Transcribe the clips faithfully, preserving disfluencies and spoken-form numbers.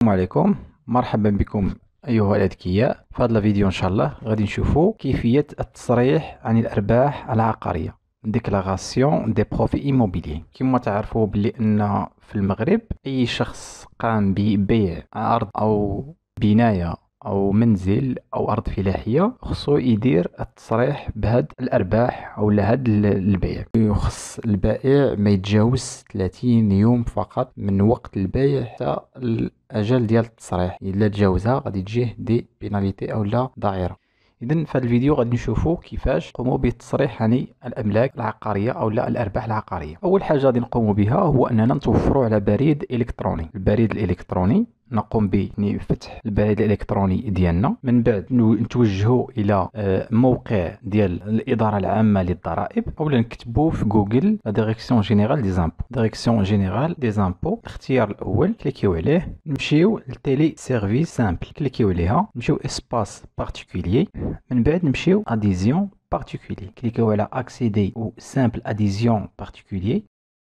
السلام عليكم، مرحبا بكم أيها الأذكياء. في هذا الفيديو إن شاء الله غادي نشوفوا كيفية التصريح عن الأرباح العقارية ديكلاغاسيون دي بروفي إيموبيليي. كما تعرفوا بلي أن في المغرب أي شخص قام ببيع أرض أو بناية أو منزل أو أرض فلاحية خصو يدير التصريح بهاد الأرباح أو لهاد البيع. يخص البائع ما يتجاوز ثلاثين يوم فقط من وقت البيع حتى الأجل ديال التصريح. إلا تجاوزها غادي تجيه دي بيناليتي أو لا ضائرة. إذن في هذا الفيديو غادي نشوفوا كيفاش نقوموا بالتصريح عن الأملاك العقارية أو لا الأرباح العقارية. أول حاجة غادي نقوموا بها هو أننا نتوفروا على بريد إلكتروني. البريد الإلكتروني نقوم بفتح البريد الإلكتروني ديالنا، من بعد نتوجهوا إلى موقع ديال الإدارة العامة للضرائب، أولا نكتبوا في جوجل لا ديريكسيون جينيرال دي زامبو. ديريكسيون جينيرال دي زامبو الاختيار الأول كليكيو عليه، نمشيو لتيلي سيرفيس سامبل كليكيو عليها، نمشيو اسباس بارتيكوليي، من بعد نمشيو اديزيون بارتيكوليي كليكيو على اكسيدي او سامبل اديزيون بارتيكوليي.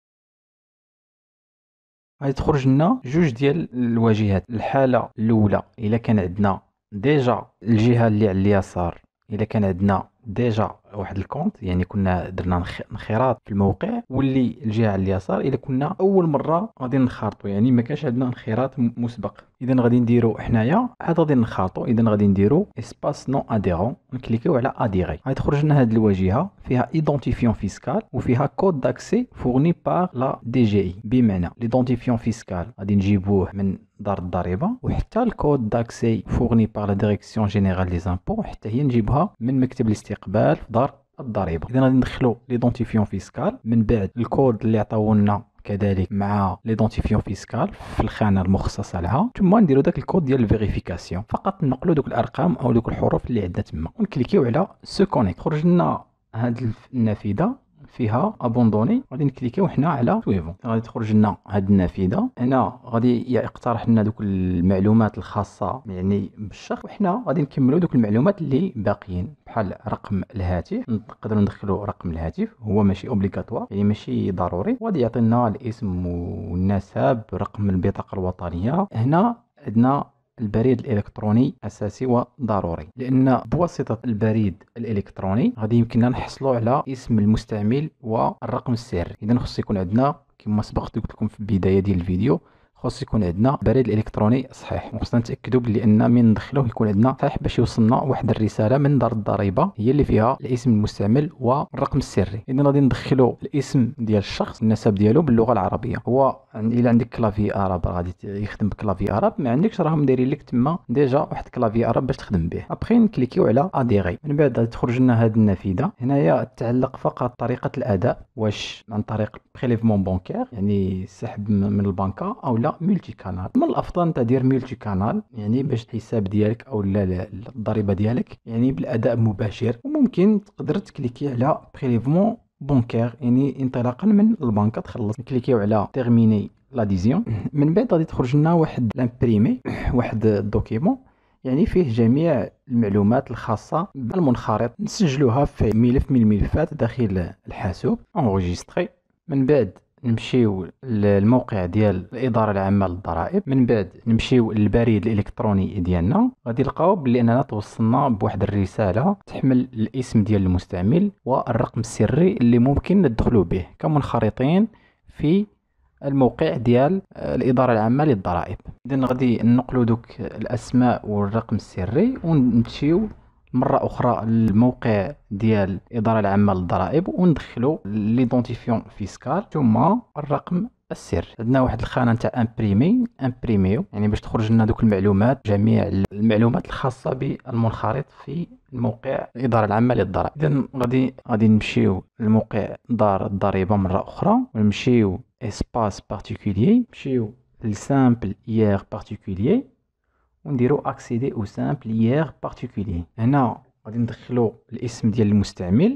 غادي تخرج لنا جوج ديال الواجهات. الحاله الاولى الا كان عندنا ديجا الجهه اللي على اليسار، الا كان عندنا ديجا واحد الكونت يعني كنا درنا انخراط في الموقع، واللي الجهه على اليسار الا كنا اول مره غادي نخرطوا يعني ما كانش عندنا انخراط مسبق. اذا غادي نديروا حنايا عاد غادي نخرطوا، اذا غادي نديروا اسباس نو اديرون، نكليكيو على اديري. غادي تخرج لنا هذه الواجهه فيها ايدونتيفيون فيسكال وفيها كود داكسي فورني بار لا دي جي اي. بمعنى ليدونتيفيون فيسكال غادي نجيبوه من دار الضريبه، وحتى الكود داكسي فورني بار لا ديريكسيون جينيرال دي زامبو حتى هي نجيبها من مكتب الاستقبال في دار الضريبه. اذا غادي ندخلوا ليدونتيفيون فيسكال، من بعد الكود اللي عطاونا كذلك مع ليدونتيفيون فيسكال في الخانه المخصصه لها، ثم نديروا داك الكود ديال الفيريفيكاسيون. فقط نقلوا دوك الارقام او دوك الحروف اللي عندنا تما ونكليكيو على سو كونيكت. خرج لنا هذه النافذه فيها ابوندوني، غادي نكليكيو حنا على سويفون. غادي تخرج لنا هذه النافذه هنا، غادي يقترح لنا دوك المعلومات الخاصه يعني بالشخص، وحنا غادي نكملوا دوك المعلومات اللي باقيين بحال رقم الهاتف. نقدروا ندخلوا رقم الهاتف، هو ماشي اوبليغاتوار يعني ماشي ضروري، وغادي يعطينا الاسم والنسب، رقم البطاقه الوطنيه. هنا عندنا البريد الإلكتروني أساسي وضروري، لأن بواسطة البريد الإلكتروني غادي يمكننا نحصلوا على اسم المستعمل والرقم السري. إذا خص يكون عندنا كما سبقت قلت لكم في البداية ديال الفيديو، خص يكون عندنا بريد الإلكتروني صحيح، وخصنا نتأكدوا بلي أن من ندخلوه يكون عندنا صحيح باش يوصلنا واحد الرسالة من دار الضريبة هي اللي فيها الاسم المستعمل والرقم السري. إذا غادي ندخلوا الاسم ديال الشخص، النسب ديالو باللغة العربية. هو إلا عندك كلافي أراب غادي يخدم بكلافي أراب، ما عندكش راهم دايرين لك تما ديجا واحد كلافي أراب باش تخدم به. ابخي نكليكيو على اديري، من بعد غادي تخرج لنا هذه النافذة. هنايا تعلق فقط طريقة الأداء، واش عن طريق بريليفمون بانكير يعني سحب من البنكة أو لا ملتي كانال. من الافضل انت دير ملتي كانال يعني باش الحساب ديالك او لا الضريبه ديالك يعني بالاداء مباشر، وممكن تقدر تكليكي على بريليفمون بانكير يعني انطلاقا من البنكه تخلص. نكليكيو على تيرميني لاديزيون، من بعد غادي تخرج لنا واحد لامبريمي واحد الدوكيمون يعني فيه جميع المعلومات الخاصه بالمنخرط، نسجلوها في ملف من الملفات داخل الحاسوب انغوجيستري. من بعد نمشيو للموقع ديال الإدارة العامة للضرائب، من بعد نمشيو للبريد الإلكتروني ديالنا. غادي نلقاو بلي أننا توصلنا بواحد الرسالة تحمل الاسم ديال المستعمل والرقم السري اللي ممكن ندخلو به كمنخرطين في الموقع ديال الإدارة العامة للضرائب. إذن غادي ننقلو دوك الأسماء والرقم السري ونمشيو مرة أخرى الموقع ديال الإدارة العامة للضرائب وندخلو ليدونتيفيون فيسكال ثم الرقم السر. عندنا واحد الخانة نتاع امبريمي امبريميو يعني باش تخرج لنا دوك المعلومات، جميع المعلومات الخاصة بالمنخرط في الموقع الإدارة العامة للضرائب. إذن غادي غادي نمشيو لموقع دار الضريبة مرة أخرى، ونمشيو اسباس بارتيكوليي، نمشيو لسامبل يير بارتيكوليي ونديرو اكسيدي او سامبل يير بارتيكوليي. هنا غادي ندخلو الاسم ديال المستعمل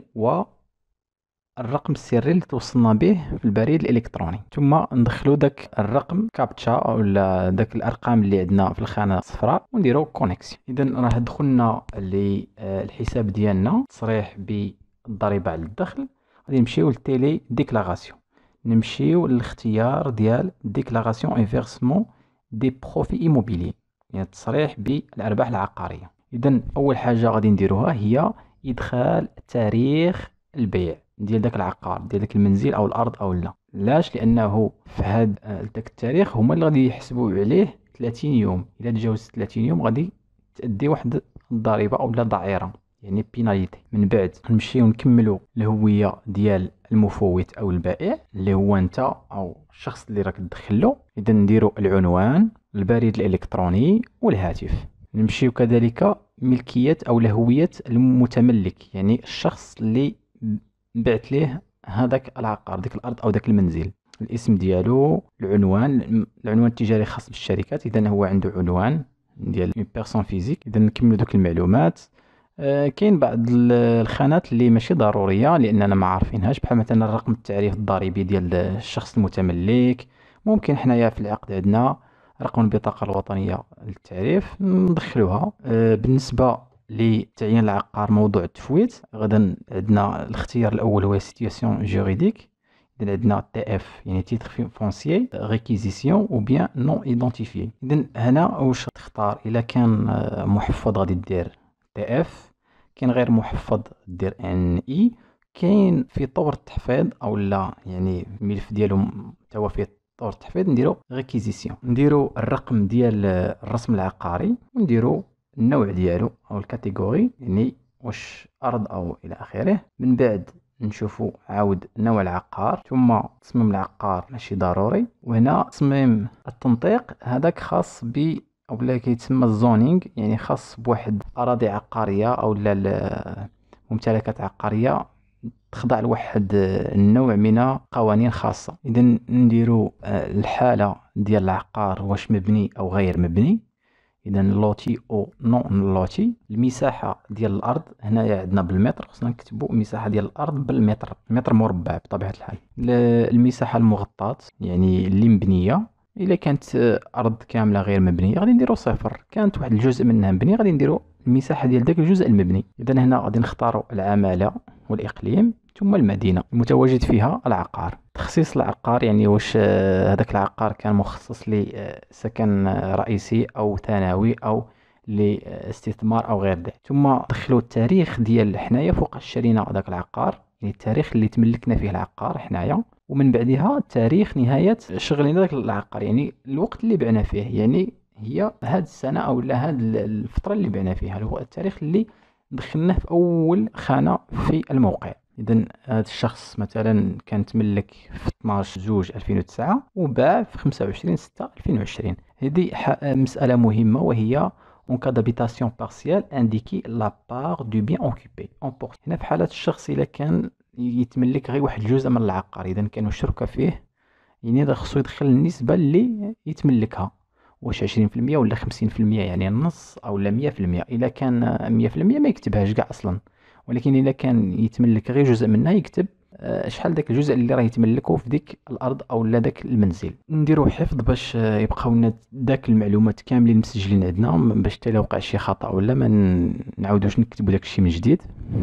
والرقم السري اللي توصلنا به في البريد الالكتروني، ثم ندخلو داك الرقم كابتشا او داك الارقام اللي عندنا في الخانه الصفراء ونديرو كونيكسيون. اذا راه دخلنا للحساب ديالنا تصريح بالضريبه على الدخل. غادي نمشيو للتيلي ديكلاراسيون، نمشيو للاختيار ديال ديكلاراسيون اي فيرسمون دي بروفي ايموبيلي، يعني التصريح بالارباح العقاريه. اذا اول حاجه غادي نديروها هي ادخال تاريخ البيع ديال داك العقار، ديال داك المنزل او الارض او لا. علاش؟ لانه في هاد داك التاريخ هما اللي غادي يحسبوا عليه ثلاثين يوم. الا تجاوز ثلاثين يوم غادي تأدي واحد الضريبه او لا ضعيره، يعني بيناليتي. من بعد نمشيو نكملوا الهويه ديال المفوت او البائع اللي هو انت او الشخص اللي راك تدخل له. اذا نديروا العنوان، البريد الالكتروني والهاتف. نمشيو كذلك ملكيه او هويه المتملك، يعني الشخص اللي بعت ليه هذاك العقار، ديك الارض او داك المنزل. الاسم ديالو، العنوان، العنوان التجاري خاص بالشركات، اذا هو عنده عنوان ديال اون بيرسون فيزيك. اذا نكملوا دوك المعلومات. آه كاين بعض الخانات اللي ماشي ضروريه لاننا ما عارفينهاش، بحال مثلا الرقم التعريف الضريبي ديال الشخص المتملك. ممكن حنايا في العقد عندنا رقم البطاقه الوطنيه للتعريف ندخلوها. آه بالنسبه لتعيين العقار موضوع التفويت، غدا عندنا الاختيار الاول هو سيتياسيون جوريديك. اذا عندنا تي اف يعني تيتر فونسيي، ريكيزيسيون او بيان نون ايدونتيفيي. اذا هنا واش تختار؟ الا كان محفظ غادي دير تي اف، كاين غير محفظ دير ان اي، كاين في طور التحفيظ او لا يعني الملف ديالو توا فيه طور التحفيظ نديرو ريكيزيسيون. نديرو الرقم ديال الرسم العقاري ونديرو النوع ديالو او الكاتيجوري، يعني واش ارض او الى اخره. من بعد نشوفوا عاود نوع العقار، ثم تصميم العقار ماشي ضروري. وهنا تصميم التنطيق هذاك خاص ب او لا كيتسمى الزونينغ، يعني خاص بواحد اراضي عقاريه او لا ممتلكات عقاريه تخضع لواحد النوع من قوانين خاصه. اذا نديروا الحاله ديال العقار واش مبني او غير مبني، اذا لوتي او نون لوتي. المساحه ديال الارض هنايا عندنا بالمتر، خصنا نكتبوا المساحه ديال الارض بالمتر، متر مربع بطبيعه الحال. المساحه المغطاه يعني اللي مبنيه، الا كانت ارض كامله غير مبنيه غادي نديروا صفر، كانت واحد الجزء منها مبني غادي نديروا المساحه ديال داك الجزء المبني. اذا هنا غادي نختاروا العماله والاقليم ثم المدينه المتواجد فيها العقار. تخصيص العقار يعني واش هذاك العقار كان مخصص لسكن رئيسي او ثانوي او لاستثمار او غير ذلك. ثم دخلوا التاريخ ديال حنايا فوق شرينا هذاك العقار، يعني التاريخ اللي تملكنا فيه العقار حنايا، ومن بعدها تاريخ نهايه شغلنا ذاك العقار، يعني الوقت اللي بعنا فيه، يعني هي هاد السنه او لا هاد الفتره اللي بعنا فيها، هو التاريخ اللي دخلناه في اول خانه في الموقع. اذا هذا الشخص مثلا كان تملك في اثناش جوج ألفين وتسعة وباع في خمسة وعشرين ستة ألفين وعشرين. هذه مساله مهمه، وهي en cas d'habitation partielle indiquer la part du bien occupé emporte. هنا في حاله الشخص الا كان يتملك غير واحد الجزء من العقار، اذا كانوا شركه فيه، يعني خصو يدخل النسبه اللي يتملكها، واش عشرين في المية ولا خمسين في المية، يعني النص او لا مية في المية. الا كان مية في المية ما يكتبهاش كاع اصلا، ولكن الا كان يتملك غير جزء منها يكتب شحال داك الجزء اللي راه يتملكه في ديك الارض او لا داك المنزل. نديرو حفظ باش يبقاو لنا داك المعلومات كاملين مسجلين عندنا، باش حتى لو وقع شي خطا ولا ما نعاودوش نكتبوا داك الشيء من جديد.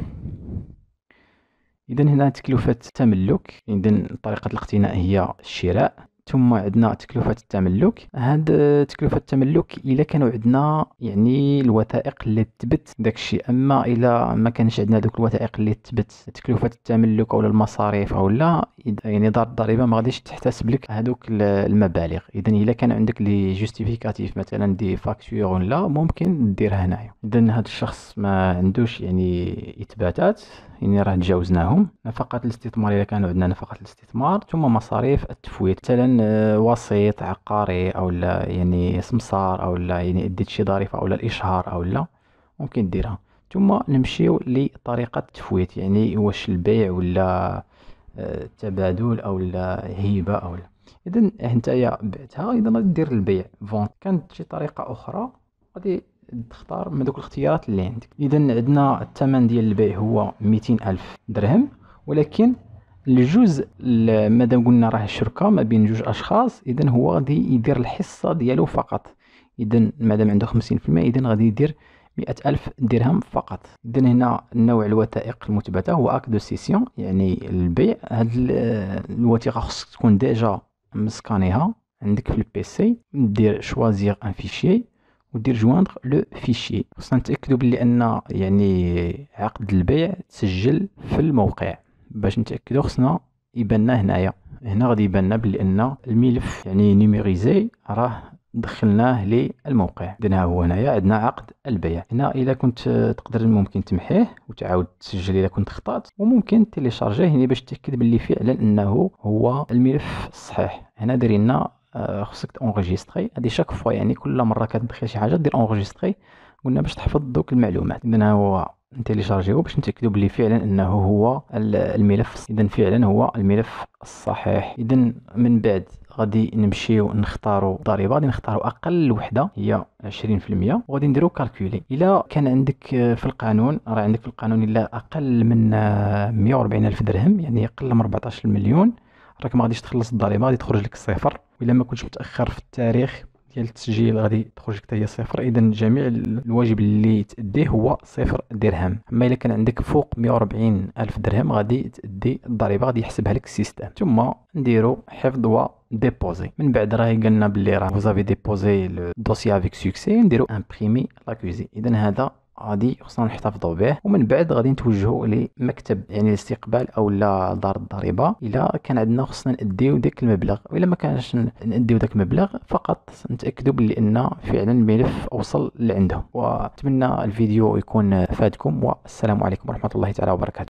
اذا هنا تكلفه التملك، اذا طريقه الاقتناء هي الشراء، ثم عندنا تكلفة التملك. هاد تكلفة التملك إلا كانوا عندنا يعني الوثائق اللي تثبت داك الشيء، أما إلا ما كانش عندنا دوك الوثائق اللي تثبت تكلفة التملك أو المصاريف أو لا، يعني دار الضريبة ما غاديش تحتسب لك هذوك المبالغ. إذا إلا كان عندك لي جوستيفيكاتيف مثلا دي فاكتور ولا ممكن ديرها هنايا. إذا هذا الشخص ما عندوش يعني إثباتات، يعني راه تجاوزناهم. نفقات الاستثمار إذا كانوا عندنا نفقات الاستثمار، ثم مصاريف التفويت مثلا وسيط عقاري او لا يعني سمسار او لا يعني اديت شي ظريفه او لا الاشهار او لا ممكن ديرها. ثم نمشيو لطريقه التفويت، يعني واش البيع ولا التبادل او لا هبه او لا. اذا نتايا بعتها، اذا غادي دير البيع فونت. كانت شي طريقه اخرى غادي تختار من دوك الاختيارات اللي عندك. اذا عندنا الثمن ديال البيع هو مئتين ألف درهم، ولكن الجزء مادام قلنا راه الشركه ما بين جوج اشخاص، اذا هو غادي يدير الحصه ديالو فقط. اذا مادام عنده خمسين في المية اذا غادي يدير مئة ألف درهم فقط. اذا هنا نوع الوثائق المثبته هو اك دو سيسيون، يعني البيع. هاد الوثيقه خصك تكون ديجا مسكانيها عندك في البيسي دير شوازيغ ان فيشي ودير جواندغ لو فيشي. خصنا نتاكدوا بلي ان يعني عقد البيع تسجل في الموقع. باش نتاكدوا خصنا يبان هنايا، هنا غادي يبان لنا بلي ان الملف يعني نيميريزي راه دخلناه للموقع. اذا ها هو هنايا عندنا عقد البيع. هنا الا كنت تقدر ممكن تمحيه وتعاود تسجل الا كنت خطات، وممكن تيليشارجيه يعني باش تاكد بلي فعلا انه هو الملف الصحيح. هنا دايرين لنا خصك تونغيستري، هذه شاك فوا يعني كل مره كتدخل شي حاجه دير اونغيستري، قلنا باش تحفظ دوك المعلومات. اذا هو نتيليشارجيو باش نتاكدوا بلي فعلا انه هو الملف، اذا فعلا هو الملف الصحيح. اذا من بعد غادي نمشيو نختاروا الضريبه، غادي نختاروا اقل وحده هي عشرين في المية وغادي نديرو كالكولي. الا كان عندك في القانون، راه عندك في القانون الا اقل من مية وأربعين الف درهم يعني اقل من أربعطاش مليون راك ما غاديش تخلص الضريبه، غادي تخرج لك صفر. والا ما كنتش متاخر في التاريخ ديال التسجيل غادي تخرج لك حتى هي صفر. اذا جميع الواجب اللي تاديه هو صفر درهم. اما الا كان عندك فوق مية وأربعين الف درهم غادي تادي الضريبه، غادي يحسبها لك السيستم. ثم نديرو حفظ و ديبوزي. من بعد راه قالنا بلي راه فوزافي ديبوزي لو دوسي افيك سوكسي، نديرو امبريمي لاكوزي. اذا هذا غادي خصنا نحتفظوا به. ومن بعد غادي نتوجهوا لمكتب يعني الاستقبال او لا دار الضريبه. الا كان عندنا خصنا ناديو داك المبلغ، والا ما كانش ناديو داك المبلغ فقط نتاكدوا بلي ان فعلا الملف اوصل لعندهم. واتمنى الفيديو يكون فادكم، والسلام عليكم ورحمه الله تعالى وبركاته.